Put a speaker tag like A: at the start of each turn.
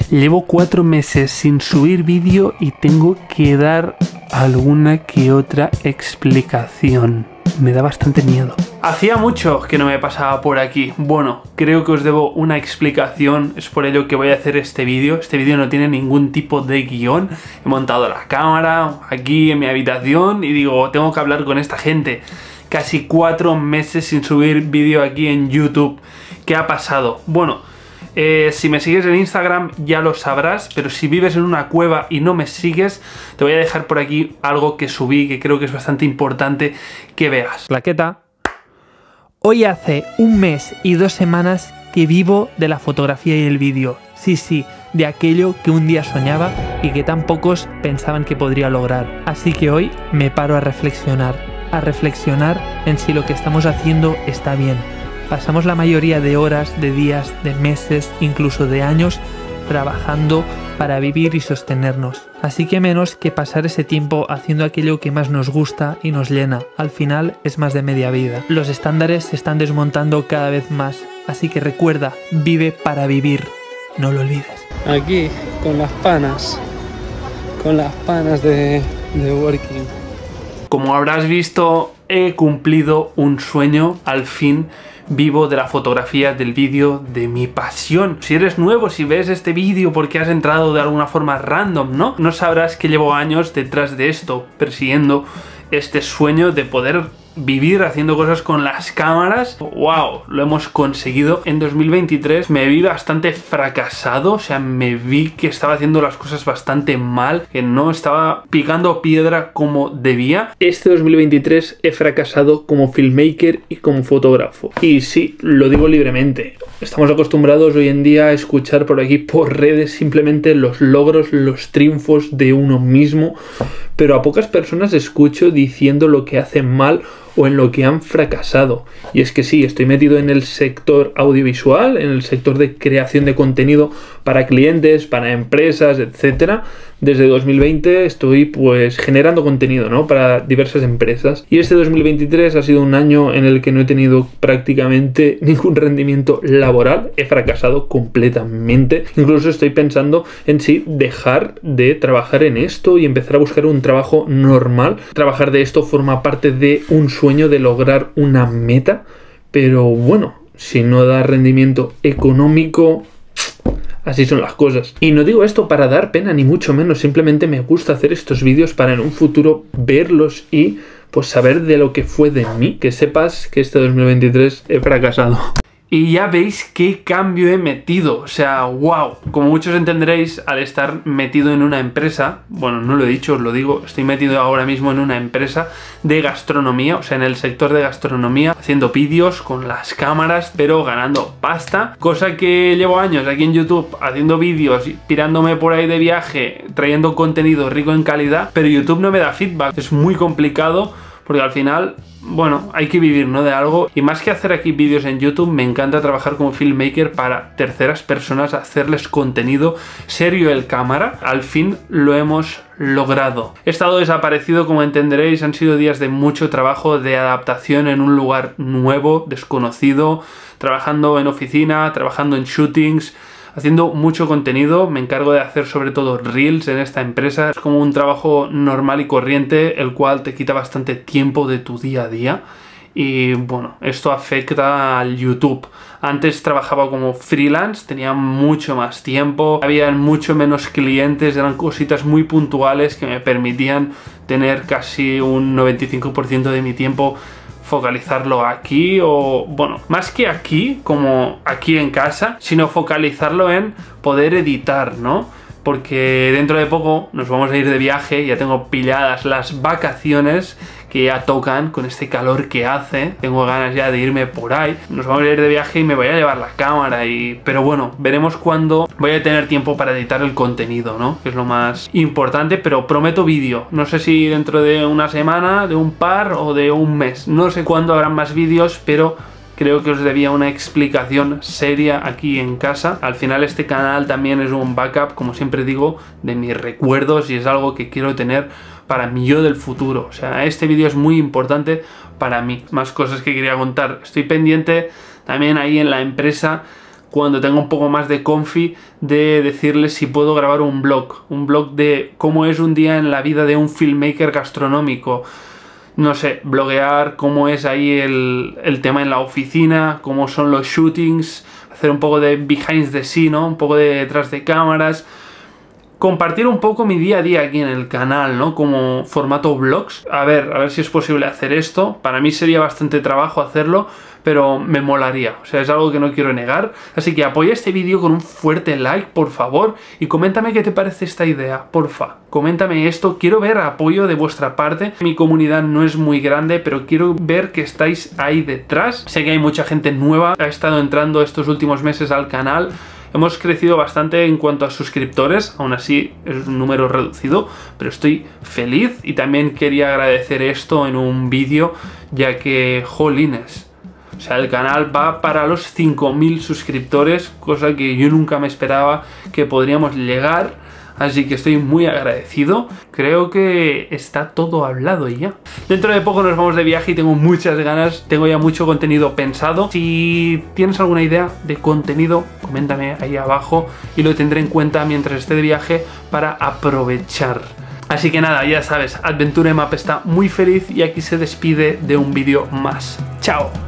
A: Llevo 4 meses sin subir vídeo y tengo que dar alguna que otra explicación. Me da bastante miedo. Hacía mucho que no me pasaba por aquí. Bueno, creo que os debo una explicación. Es por ello que voy a hacer este vídeo. Este vídeo no tiene ningún tipo de guión. He montado la cámara aquí en mi habitación y digo, tengo que hablar con esta gente. Casi 4 meses sin subir vídeo aquí en YouTube. ¿Qué ha pasado? Bueno, si me sigues en Instagram ya lo sabrás, pero si vives en una cueva y no me sigues, te voy a dejar por aquí algo que subí que creo que es bastante importante que veas.
B: Plaqueta. Hoy hace 1 mes y 2 semanas que vivo de la fotografía y el vídeo. Sí, de aquello que un día soñaba y que tan pocos pensaban que podría lograr. Así que hoy me paro a reflexionar en si lo que estamos haciendo está bien. Pasamos la mayoría de horas, de días, de meses, incluso de años, trabajando para vivir y sostenernos. Así que menos que pasar ese tiempo haciendo aquello que más nos gusta y nos llena. Al final es más de media vida. Los estándares se están desmontando cada vez más. Así que recuerda, vive para vivir. No lo olvides.
A: Aquí, con las panas de Working. Como habrás visto, he cumplido un sueño, al fin vivo de la fotografía, del vídeo, de mi pasión. Si eres nuevo, si ves este vídeo porque has entrado de alguna forma random, no sabrás que llevo años detrás de esto, persiguiendo este sueño de poder vivir haciendo cosas con las cámaras. ¡Wow! Lo hemos conseguido. En 2023 me vi bastante fracasado, o sea, me vi que estaba haciendo las cosas bastante mal, que no estaba picando piedra como debía. Este 2023 he fracasado como filmmaker y como fotógrafo. Y sí, lo digo libremente. Estamos acostumbrados hoy en día a escuchar por aquí, por redes, simplemente los logros, los triunfos de uno mismo, pero a pocas personas escucho diciendo lo que hacen mal o en lo que han fracasado. Y es que sí, estoy metido en el sector audiovisual, en el sector de creación de contenido para clientes, para empresas, etcétera. Desde 2020 estoy pues generando contenido, ¿no?, para diversas empresas. Y este 2023 ha sido un año en el que no he tenido prácticamente ningún rendimiento laboral. He fracasado completamente. Incluso estoy pensando en sí dejar de trabajar en esto y empezar a buscar un trabajo normal. Trabajar de esto forma parte de un sueño de lograr una meta, pero bueno, si no da rendimiento económico, así son las cosas. Y no digo esto para dar pena ni mucho menos, simplemente me gusta hacer estos vídeos para en un futuro verlos y pues saber de lo que fue de mí, que sepas que este 2023 he fracasado. Y ya veis qué cambio he metido, o sea, wow. Como muchos entenderéis, al estar metido en una empresa, bueno, no lo he dicho, os lo digo, estoy metido ahora mismo en una empresa de gastronomía, o sea, en el sector de gastronomía, haciendo vídeos con las cámaras, pero ganando pasta, cosa que llevo años aquí en YouTube haciendo vídeos, tirándome por ahí de viaje, trayendo contenido rico en calidad, pero YouTube no me da feedback, es muy complicado. Porque al final, bueno, hay que vivir, ¿no?, de algo. Y más que hacer aquí vídeos en YouTube, me encanta trabajar como filmmaker para terceras personas, hacerles contenido serio el cámara. Al fin lo hemos logrado. He estado desaparecido, como entenderéis, han sido días de mucho trabajo, de adaptación en un lugar nuevo, desconocido, trabajando en oficina, trabajando en shootings, haciendo mucho contenido. Me encargo de hacer sobre todo reels en esta empresa. Es como un trabajo normal y corriente, el cual te quita bastante tiempo de tu día a día. Y bueno, esto afecta al YouTube. Antes trabajaba como freelance, tenía mucho más tiempo, había mucho menos clientes, eran cositas muy puntuales que me permitían tener casi un 95% de mi tiempo focalizarlo aquí, o bueno, más que aquí, como aquí en casa, sino focalizarlo en poder editar, ¿no? Porque dentro de poco nos vamos a ir de viaje, ya tengo pilladas las vacaciones que ya tocan con este calor que hace, tengo ganas ya de irme por ahí, nos vamos a ir de viaje y me voy a llevar la cámara, pero bueno, veremos cuándo voy a tener tiempo para editar el contenido, ¿no?, que es lo más importante, pero prometo vídeo, no sé si dentro de una semana, de un par o de un mes, no sé cuándo habrán más vídeos, pero creo que os debía una explicación seria aquí en casa. Al final este canal también es un backup, como siempre digo, de mis recuerdos, y es algo que quiero tener para mi yo del futuro. O sea, este vídeo es muy importante para mí. Más cosas que quería contar. Estoy pendiente también ahí en la empresa cuando tenga un poco más de confi de decirles si puedo grabar un blog de cómo es un día en la vida de un filmmaker gastronómico. No sé, bloguear cómo es ahí el tema en la oficina, cómo son los shootings, hacer un poco de behind the scene, ¿no? Un poco de detrás de cámaras. Compartir un poco mi día a día aquí en el canal, ¿no? Como formato vlogs. A ver si es posible hacer esto. Para mí sería bastante trabajo hacerlo, pero me molaría. O sea, es algo que no quiero negar. Así que apoya este vídeo con un fuerte like, por favor. Y coméntame qué te parece esta idea, porfa. Coméntame esto. Quiero ver apoyo de vuestra parte. Mi comunidad no es muy grande, pero quiero ver que estáis ahí detrás. Sé que hay mucha gente nueva. Ha estado entrando estos últimos meses al canal. Hemos crecido bastante en cuanto a suscriptores, aún así es un número reducido, pero estoy feliz y también quería agradecer esto en un vídeo, ya que, jolines, o sea, el canal va para los 5000 suscriptores, cosa que yo nunca me esperaba que podríamos llegar. Así que estoy muy agradecido. Creo que está todo hablado ya. Dentro de poco nos vamos de viaje y tengo muchas ganas. Tengo ya mucho contenido pensado. Si tienes alguna idea de contenido, coméntame ahí abajo y lo tendré en cuenta mientras esté de viaje para aprovechar. Así que nada, ya sabes, Adventure Map está muy feliz y aquí se despide de un vídeo más. ¡Chao!